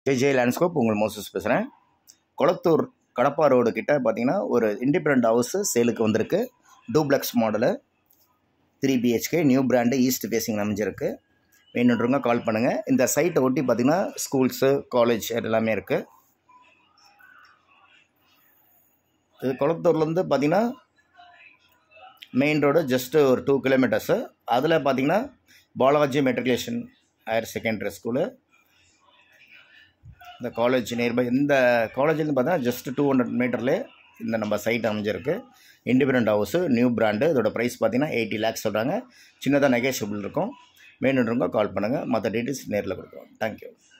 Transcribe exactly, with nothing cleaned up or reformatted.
JJ landscape உங்கள் Moses பேசுகிறேன். Kolathur Kadapa road கிட்ட பார்த்தீங்கன்னா ஒரு இண்டிபெண்ட் ஹவுஸு சேலுக்கு வந்திருக்கு. Duplex model three BHK new brand east facing அமைஞ்சிருக்கு. வேணுன்றவங்க கால் பண்ணுங்கள். இந்த சைட்டை ஒட்டி பார்த்தீங்கன்னா ஸ்கூல்ஸு காலேஜ் எல்லாமே இருக்குது. இது கொளத்தூர்லேருந்து பார்த்தீங்கன்னா மெயின் ரோடு ஜஸ்ட்டு ஒரு டூ கிலோமீட்டர்ஸு. அதில் பார்த்தீங்கன்னா Balaji matriculation higher secondary school, இந்த காலேஜ் நியர்பை. இந்த காலேஜ்லேருந்து பார்த்தீங்கன்னா ஜஸ்ட் டூ ஹண்ட்ரட் மீட்டர்லேயே இந்த நம்ம சைட் அமைஞ்சிருக்கு. Independent house new brand. இதோட ப்ரைஸ் பார்த்தீங்கன்னா எயிட்டி லேக்ஸ் சொல்கிறாங்க. சின்னதாக நெகோஷியபிள் இருக்கும். வேணுன்றவங்க கால் பண்ணுங்கள். மற்ற டீட்டெயில்ஸ் நேரில் கொடுக்குறோம். தேங்க்யூ.